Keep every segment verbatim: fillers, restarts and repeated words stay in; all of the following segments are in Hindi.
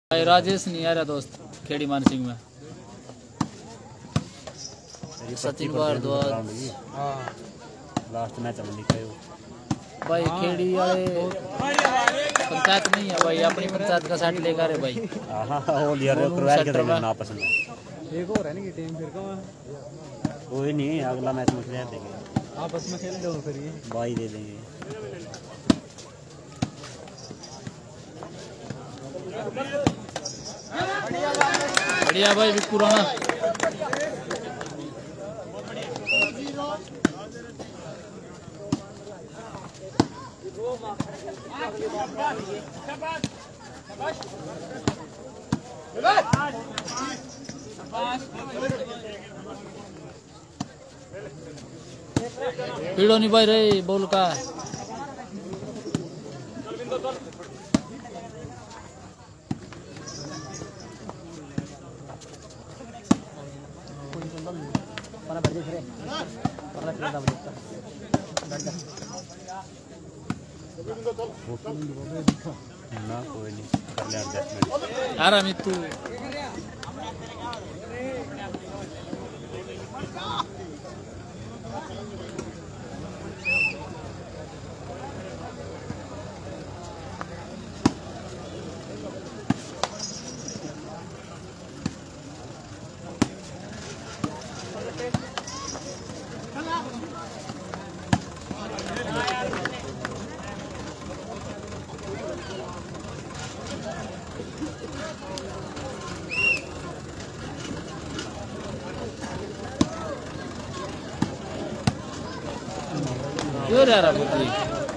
भाई राजेश नहीं आ रहा दोस्त खेड़ी मान सिंह में। सचिन भारद्वाज लास्ट मैच में निकले भाई खेड़ी वाले पंचायत नहीं है भाई, अपनी पंचायत का साइड लेकर है भाई। हां वो लिया रे करवा के देना ना पसंद एक और है ना कि टीम फिर का कोई नहीं अगला मैच में खेल देंगे आपस में खेल दो फिर ये बाई दे देंगे। बढ़िया भाई विक्कू राणा। पीड़ो नहीं भाई रे बोल का ना कोई नहीं कर ले एडजस्टमेंट आ रहा मित्तू। क्यों रहा बुद्धि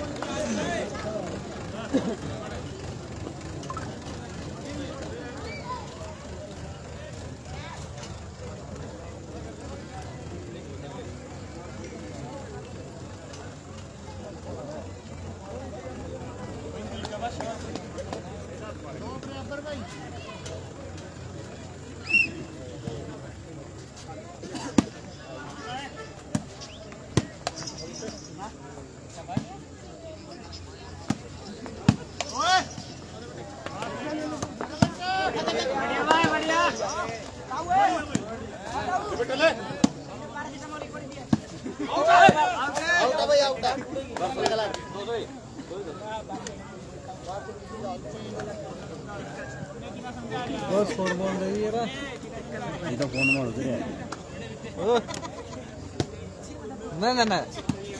बहुत फोन बोल रही है ये तो फोन में उधर है ना ना ना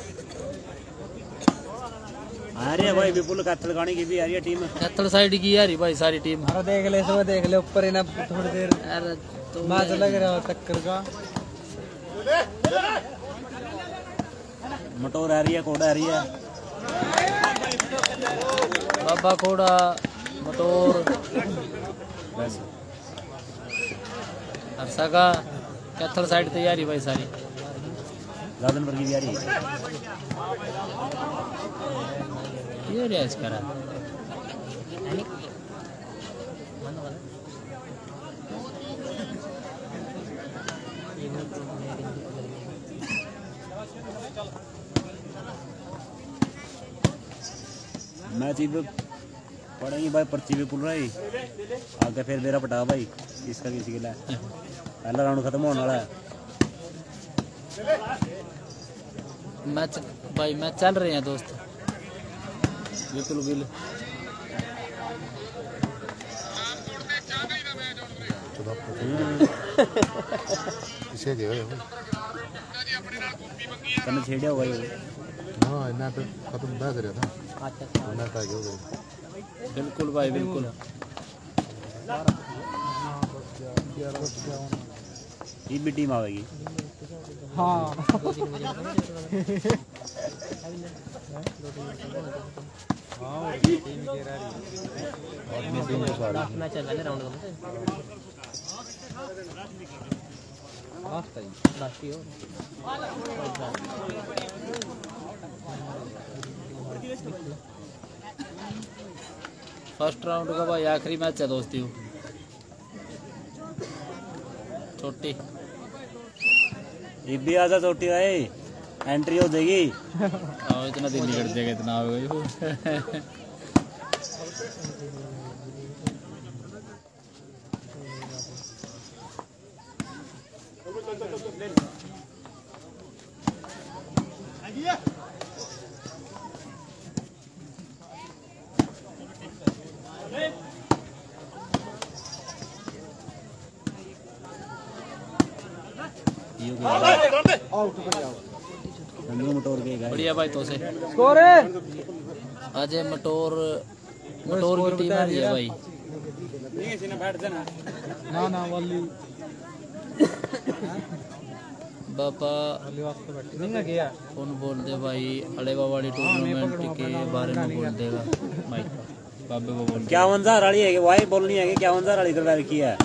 अरे भाई विपुल कत्ल गाने की भी आ रही है टीम कत्ल साइड की यार भाई सारी टीम। अरे देख ले सब देख ले ऊपर ही ना थोड़ी देर अरे तो मैच लग रहा है टक्कर का। मटोर आ रही है कोड़ा आ रही है बाबा कोड़ा मटोर बस हरसा का कत्ल साइड तैयारी भाई सारी। गार्डन पर की भी आ रही है ये रेस करा मैच इधर पड़ेंगी भाई पर्ची भी पुल रही आगे फिर मेरा पटा भाई किसका किसी के लिए पहला राउंड खत्म होने वाला है। मैच भाई मैच चल रहे हैं दोस्त बिल्कुल बिल किसे दे तने छेड़िया हुआ ये हां इतना तो खत्म बह रहा था अच्छा ना का हो गई बिल्कुल भाई बिल्कुल। ये भी टीम आवेगी हाँ फर्स्ट राउंड का भाई आखिरी मैच है दोस्ती छोटी ये भी आजा छोटी आए एंट्री हो जाएगी। आओ इतना दिन निकल जाएगा इतना हो गई। ये संजू मटोर के गाय बढ़िया भाई तो से स्कोर है अजय मटोर मटोर की टीम आ रही है भाई ना ना वाली बापा वाली वास्ते बैठी नहीं ना गया कौन बोल दे भाई अलेवा वाली टूर्नामेंट के बारे में बोल देगा भाई बाबे को बोल क्या वंजा राड़ी है कि भाई बोलनी है कि क्या वंजा राड़ी करवा रखी है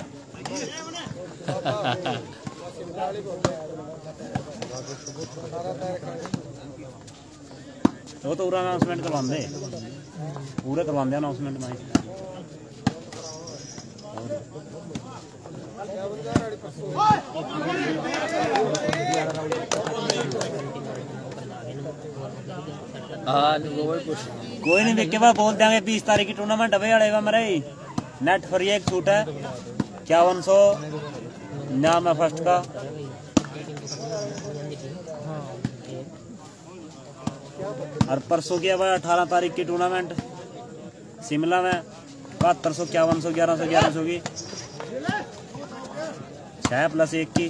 वो तो पूरा अनाउंसमेंट करवांदे पूरे करवांदे अनाउंसमेंट में हाँ कोई कुछ कोई नहीं देख के बाद बोल देंगे बीस तारीख की टूर्नामेंट अभी अड़ेगा मेरे नेट फ्री एक सूट है इक्यावन सौ नाम है फर्स्ट का और परसों की है अठारह तारीख की टूर्नामेंट शिमला में बहत्तर सौ इक्यावन सौ ग्यारह सौ ग्यारह सौ की छः प्लस एक की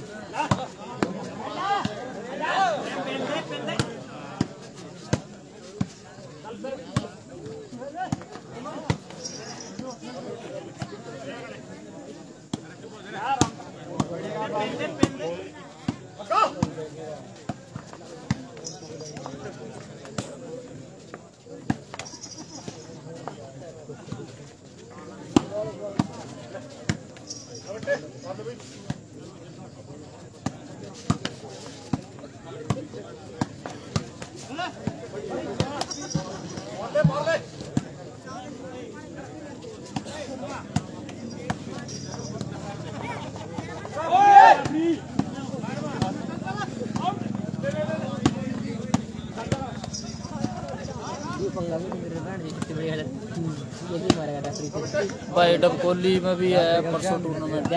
भाई डबकोली में भी है परसों टूर्नामेंट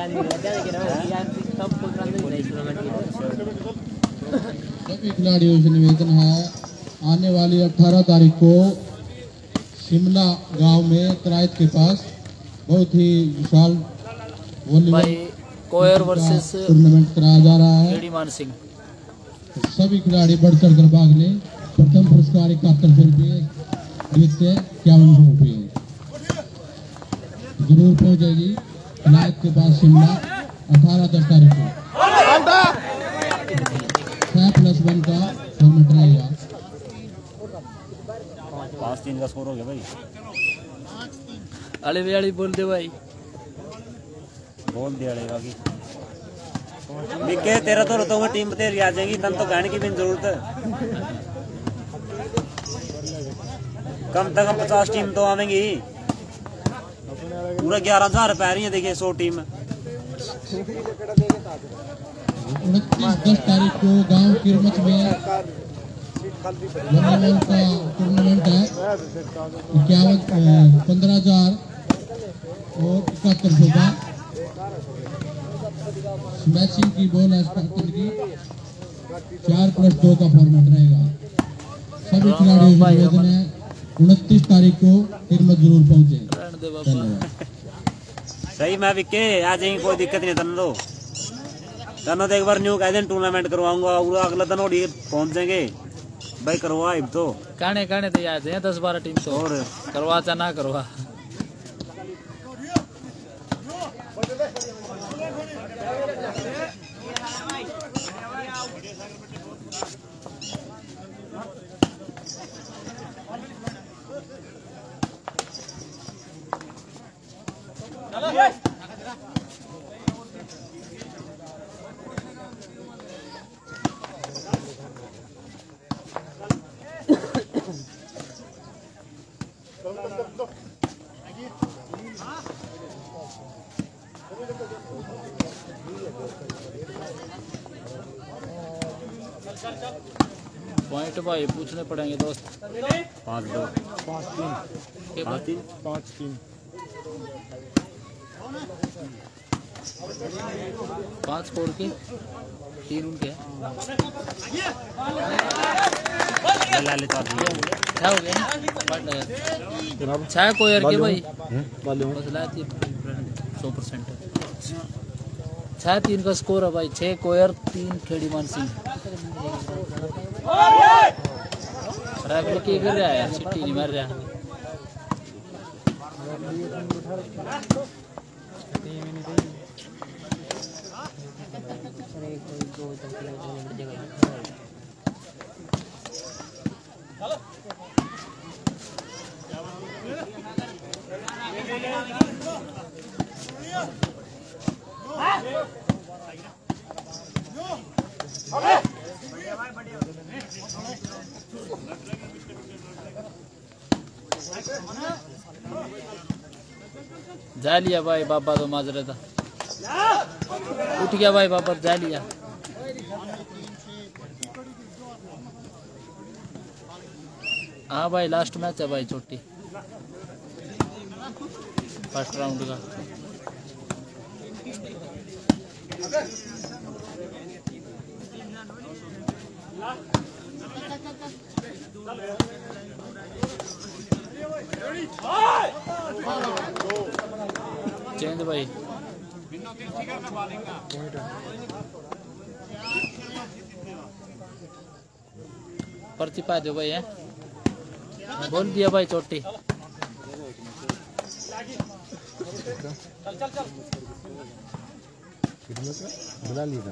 सभी खिलाड़ियों से निवेदन है आने वाली अठारह तारीख को शिमला गांव में करायत के पास बहुत ही विशाल वॉलीबॉल भाई कोयर वर्सेस टूर्नामेंट कराया जा रहा है। लेडी मान सिंह सभी खिलाड़ी बढ़ चढ़ कर भाग लें। प्रथम पुरस्कार इकहत्तर सौ रुपये, द्वितीय इक्यावन सौ रुपये जरूर पहुंचेगी करायत के पास शिमला अठारह दस तारीख को छह प्लस वन का फॉर्मेट रहेगा। पाँच तीन का स्कोर हो गया भाई। अले वेली बोल दे भाई बोल दिया रहेगा कि बिके तेरा तो रहता हूँ टीम तेरी आ जाएगी तब तो गाने की भी जरूरत है। कम से कम पचास टीम तो आवेंगी पूरा ग्यारह हजार पै रही है देखिए सौ टीम। उनतीस दस तारीख को गांव किरमत में वॉलीबॉल का टूर्नामेंट है। इक्यावन पंद्रह हजार और इकहत्तर सौ का स्मैशिंग की बॉल है की चार प्लस दो का फॉर्मेट रहेगा। सभी खिलाड़ियों से निवेदन है उनतीस तारीख को किरमत जरूर पहुंचे। धन्यवाद। सही मैं बिके आ जाएंगे कोई दिक्कत नहीं तन दो तनो तो एक बार न्यू कह दिन टूर्नामेंट करवाऊंगा अगला दिन और पहुंच जाएंगे भाई करवा तो कहने कहने तो याद है दस बारह टीम तो और करवा चाहे ना करवा। पॉइंट भाई पूछने पड़ेंगे दोस्त। पाँच दो पाँच तीन पाँच तीन पाँच तीन पाँच स्कोर के तीन उनके क्या हो गया जनाब छह कोयर के भाई वॉल्यूम बदला थी सौ परसेंट छह तीन का स्कोर है भाई। छह कोयर तीन खेड़ी मानसिंह। रेफरी की कर रहा है यार, सिटी नहीं मार रहा। जा लिया भाई बाबा तो माजरे था। उठ गया भाई बाबा, जा लिया। हाँ भाई लास्ट मैच है भाई छोटी, फर्स्ट राउंड का। चेंज भाई। पर्ची पा दो भाई है, बोल दिया भाई चोटी। बुला लिया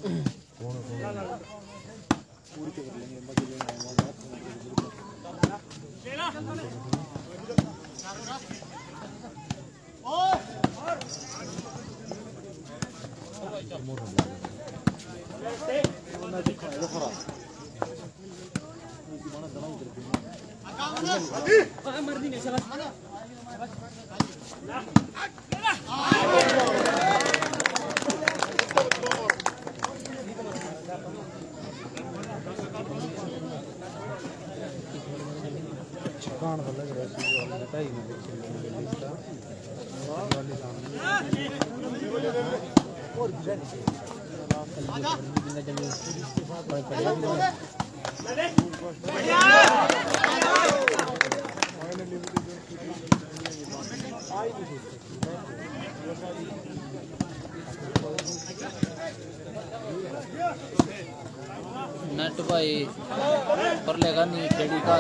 नेट भाई पर लेगा नहीं, खेड़ी का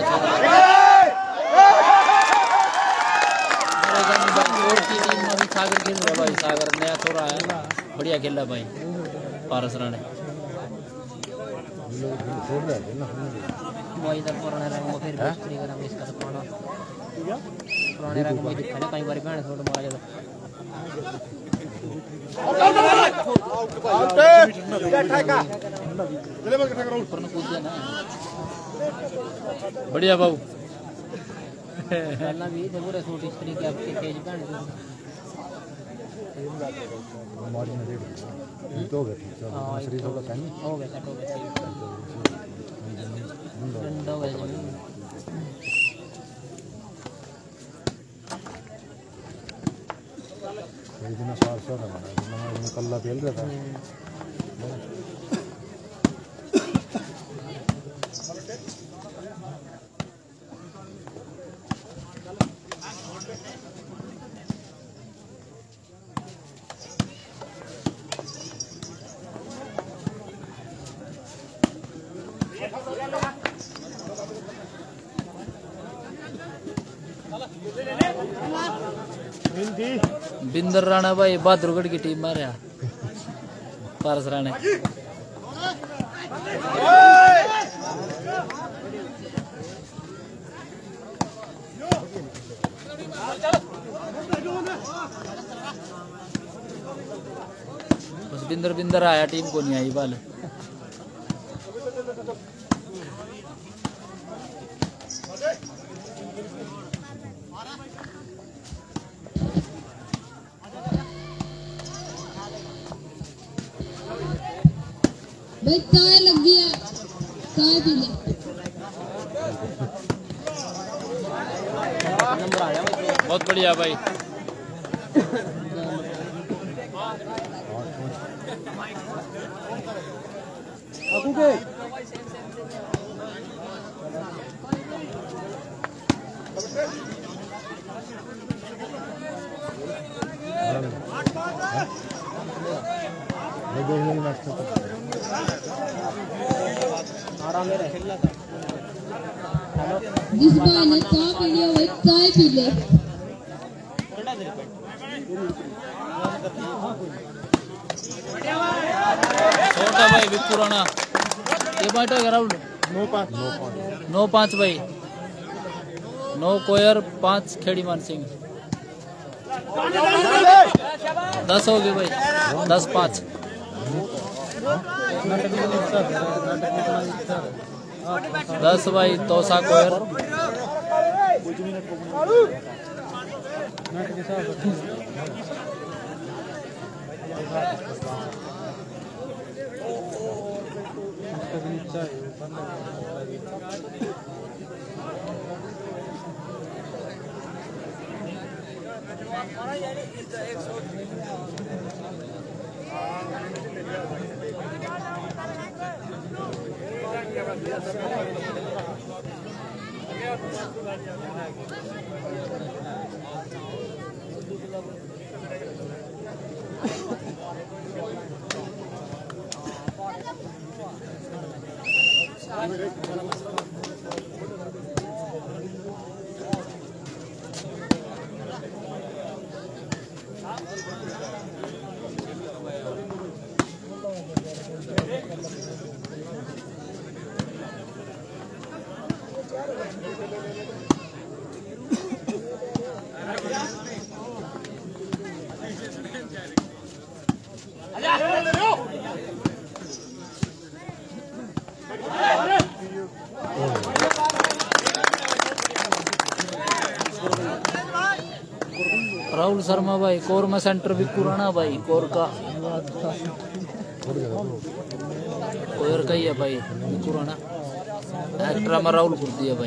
और की टीम में भी सागर खेल रहा भाई। सागर नया छोरा है, बढ़िया खेल रहा भाई पारस राणे। वो इधर पुराने रंग में फिर बिस्त्री का रंग इसका तो पुराना पुराने रंग में दिखा ना, कई बार बहन छोड़ मारा जाता। बढ़िया बाबू। पहला भी थे पूरे सूट स्त्री के आपके तेज बहन तो हो गया शरीर थोड़ा सा नहीं हो गया सेट हो गया डंडा हो गया जमीन। एक दिन साल साल था मैं कल्ला खेल रहा था। बिंदर राणा भाई बहादुरगढ़ की टीम में रहा पारस राणे। बस बिंदर बिंदर आया, टीम को नहीं आई बाल। भाई चाय लग गई है, चाय पी ले। बहुत बढ़िया भाई। जिस भाई ने चाय पी लिया वही चाय पी ले। छोटा भाई बिक्कू राणा ये पॉइंट हो गया राहुल। नौ पाँच नौ पाँच भाई, नौ कोयर पाँच खेड़ी मान सिंह। दस हो गए भाई, दस पाँच। दस भाई तोसा कोयर। राहुल शर्मा भाई कोर में सेंटर बिक्कू राणा भाई कोर का कोयर का ही है भाई बिक्कू राणा। एक्स्ट्रा में राहुल कुर्ती है भाई।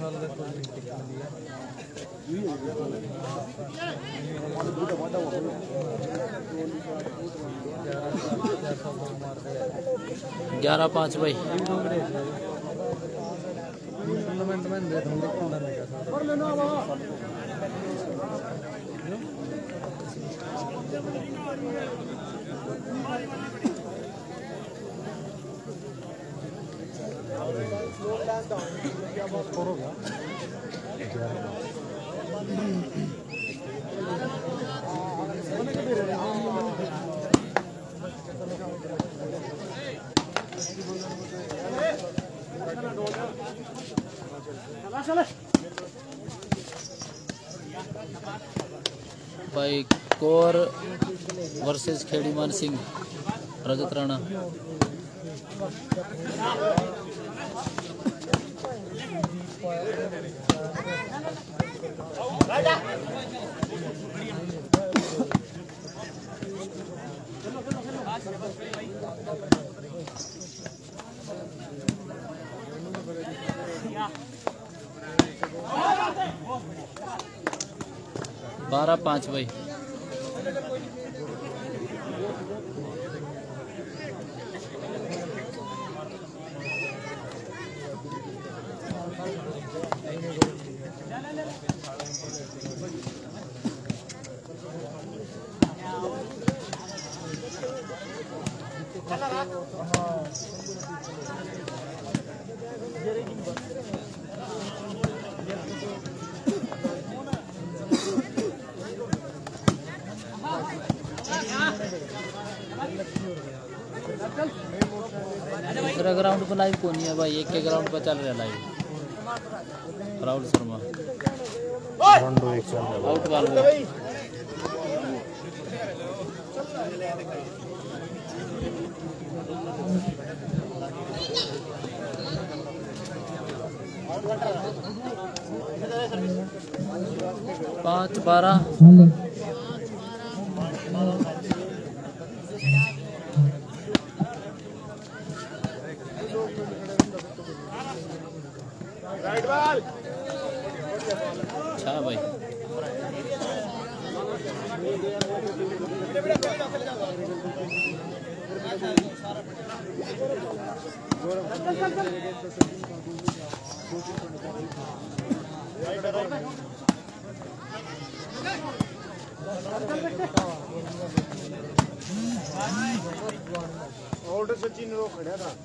ग्यारह पाँच भाई। भाई कोर वर्सेस खेड़ीमान सिंह रजत राणा। बारह पाँच भाई। दूसरा ग्राउंड पर लाइव कौन है भाई? एक के ग्राउंड पर चल रहा है live. Rahul Sharma out ball में पाँच बारह। अच्छा भाई Bye. ऑर्डर सचिन रो खड़ा था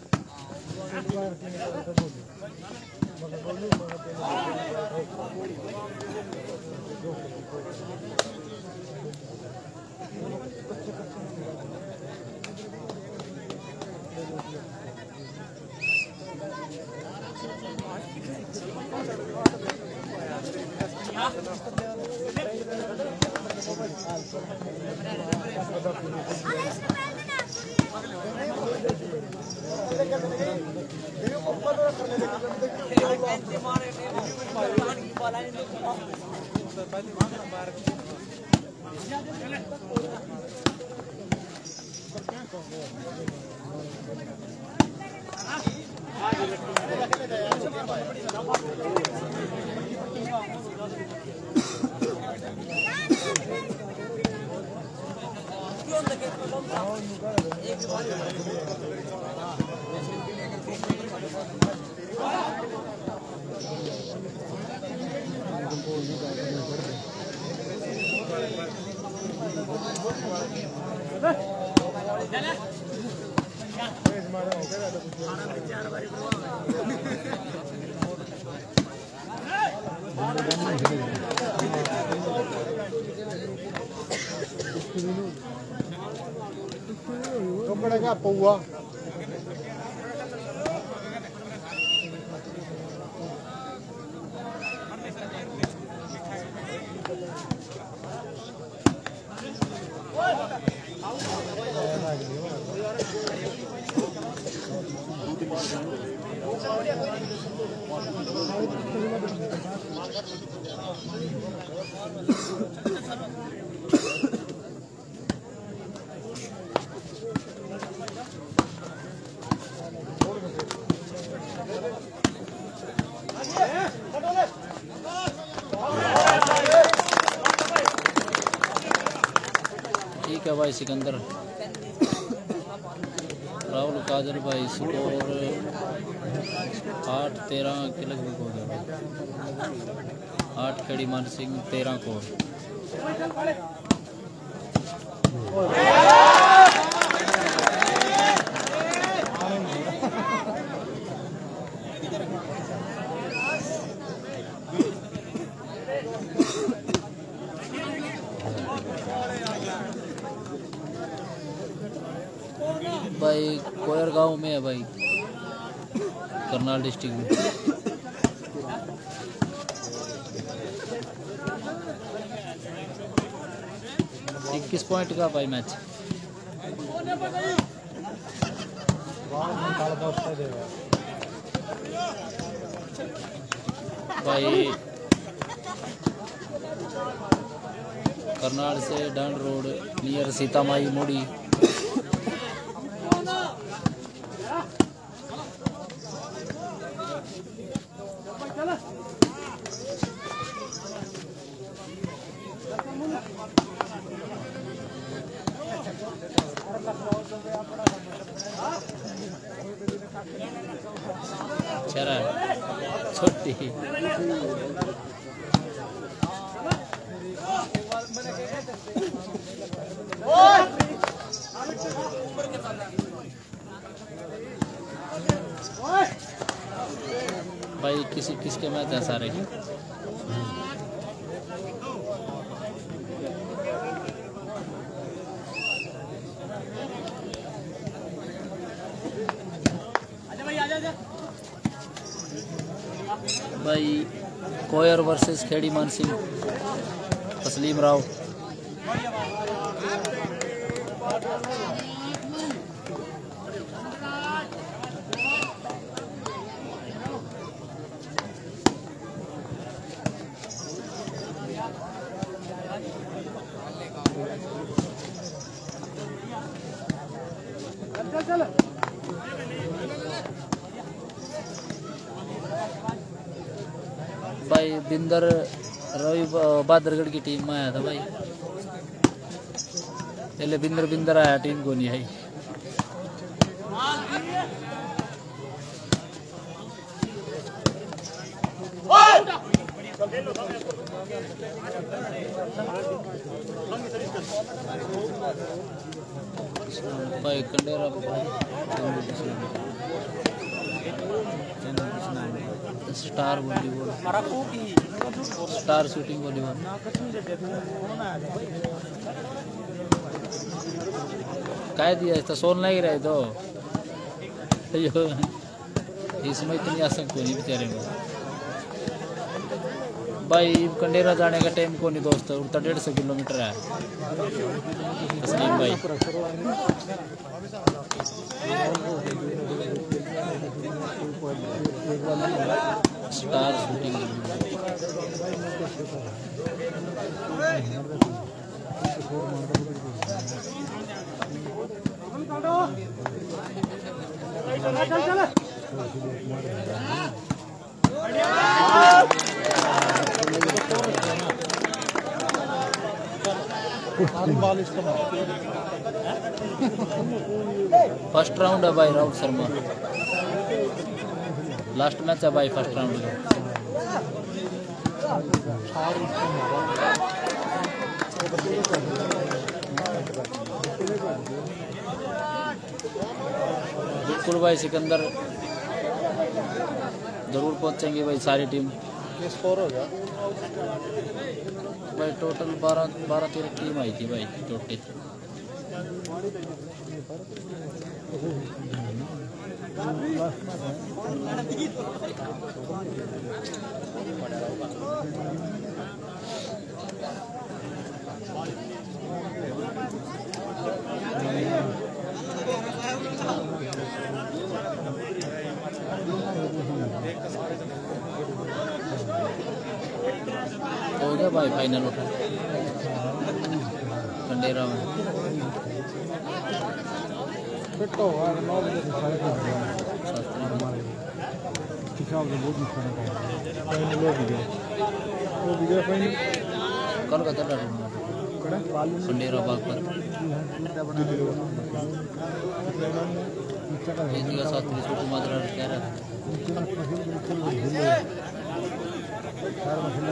का पौआ ठीक है भाई सिकंदर। राहुल कादर भाई स्कोर आठ तेरह के लगभग हो गया भाई। आठ खेड़ी मान सिंह तेरह को भाई कोयर गांव में है भाई, करनाल डिस्ट्रिक्ट में। इक्कीस पॉइंट का भाई मैच। भाई करनाल से डांड रोड नियर सीतामाई मोड़ी। चरा छोटी भाई किसी किसके मैच है सारे। भाई कोयर वर्सेस खेड़ी मान सिंह तस्लीम राव। भाई बिंदर रवि बादरगढ़ की टीम में आया था भाई। पहले बिंदर बिंदर आया, टीम को नहीं आई। भाई कंडेरा star volleyball star shooting volleyball काय दिया इसका सोन नहीं रहे तो इसमें इतनी आसंक को नहीं बेचारे को भाई कंडेरा जाने का टाइम को नहीं दोस्त उड़ता डेढ़ सौ किलोमीटर है तस्लीम भाई स्टार शूटिंग फर्स्ट राउंड है भाई राहुल शर्मा लास्ट मैच है भाई फर्स्ट राउंड का बिल्कुल भाई सिकंदर जरूर पहुंचेंगे भाई सारी टीम स्कोर हो गया भाई टोटल बारह बारह तेरह टीम आई थी भाई टोटल हो गया भाई फाइनल उठा कंडेरा में फिट हो गया नौ बजे से साढ़े तीन बजे हिसाब से बहुत मुश्किल है फाइनल हो गया वो वीडियो फाइनल कल का चल रहा कंडेरा बाग पर एक का साथ में छोटू मात्रा कह रहा चार महीने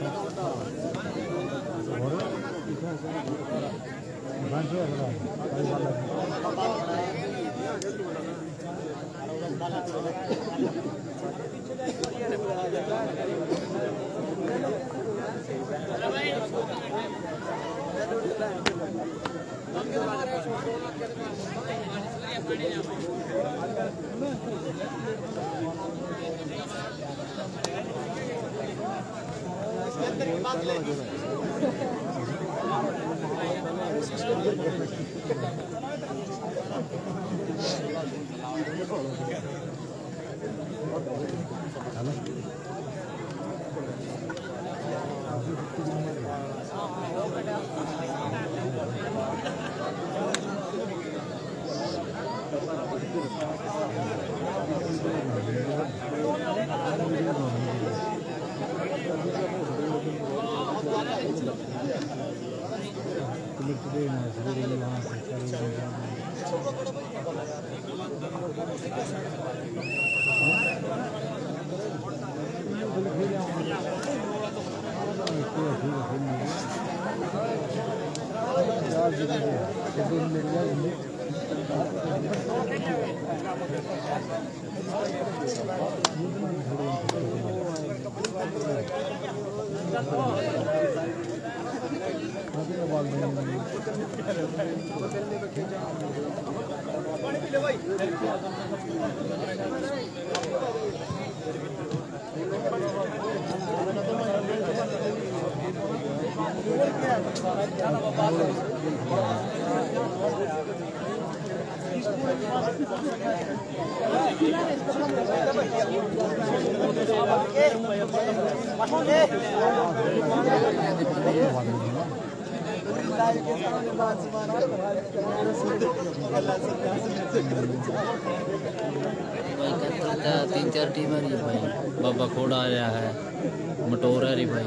तीन चार टीम आ रही है भाई बाबा खोड़ा आ रहा है मटोर आ रही भाई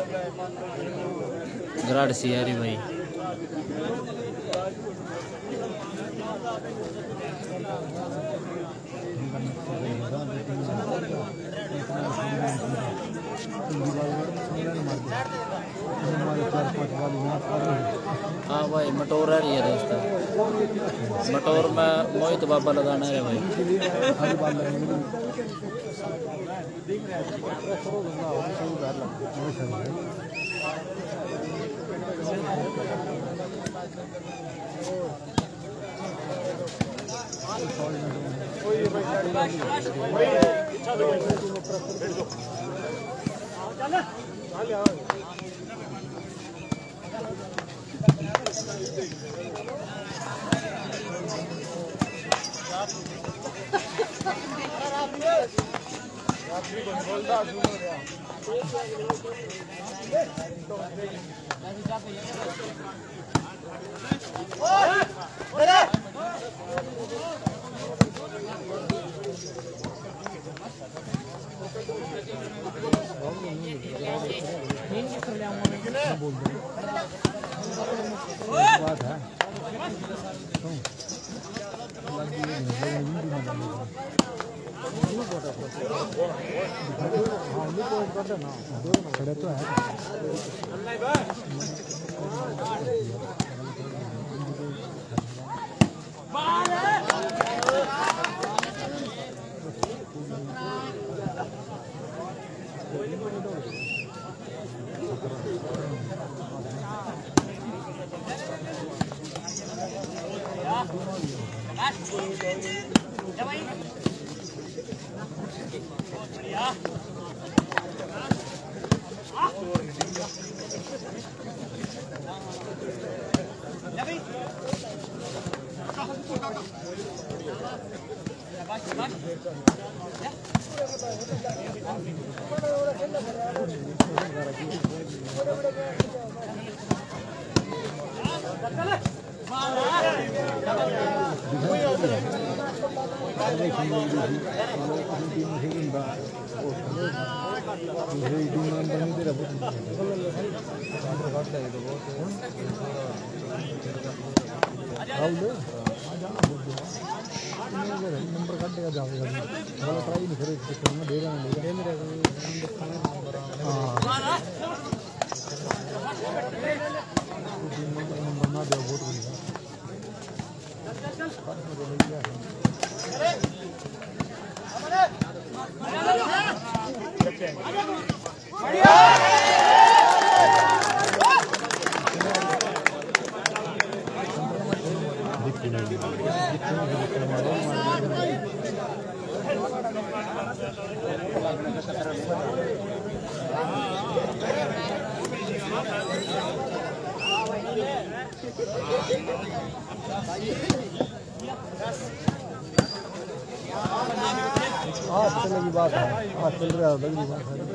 गराड़सी आ रही भाई हाँ भाई मटोर आ रही है दोस्त, मटोर में मोहित बाबा लगाना है भाई। खड़े तो है नंबर काट देगा जाएगा ट्राई नहीं करे दे रहा नंबर ना दे बहुत हाँ चलने की बात है, हाँ चल रहा है लगी बात है।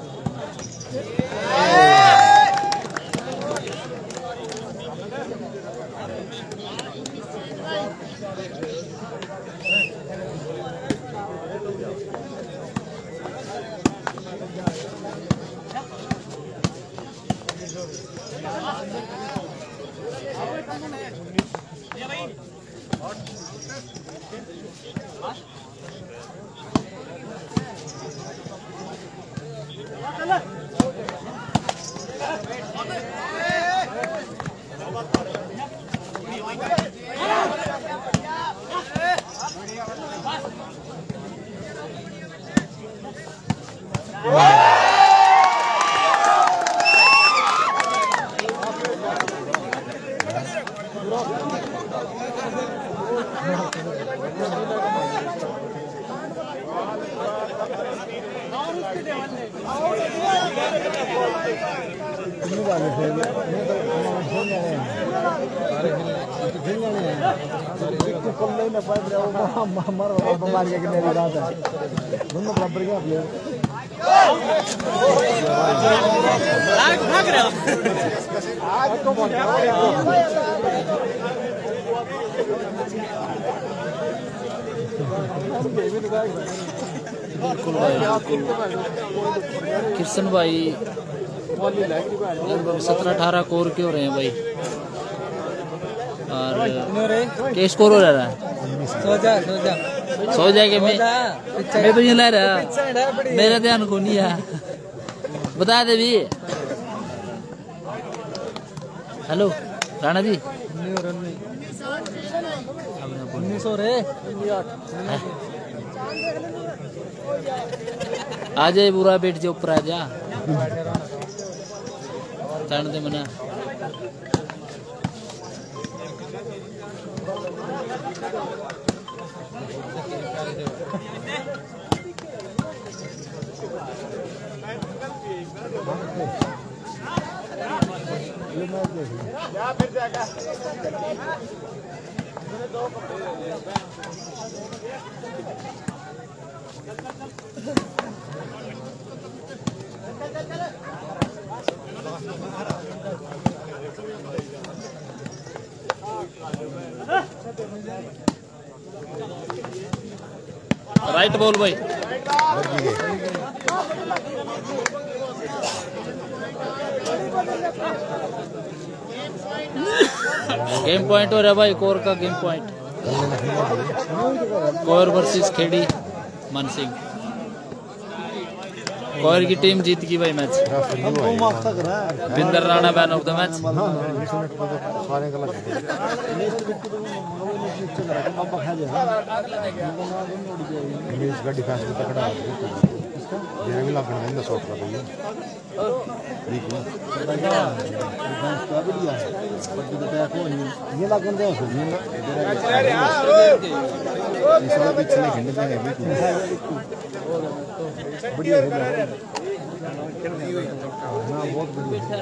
बिल्कुल भाई किशन भाई लगभग सत्रह अठारह कोर के हो रहे हैं भाई। और क्या स्कोर हो रहा है? सौ जा सौ जा सौ जाके मैं मैं तो ये ला रहा मेरा ध्यान को नहीं है। बता दे भी हेलो राणा जी उन्नीस सौ रे आ जाए बुरा बैठ जा ऊपर आ जा दे मना राइट बॉल भाई गेम पॉइंट हो रहा है भाई कोर का game point Kor versus Khedi Man Singh Kor की टीम जीत गई भाई match Binder Rana man of the match इसका डिफेंस भी तगड़ा है ये भी लगना है शॉट का भैया ठीक है डिफेंस का भी दिया है बट अटैक हो नहीं ये लगन दे इसमें पीछे नहीं खेलने देंगे बिल्कुल बढ़िया है ना बहुत बढ़िया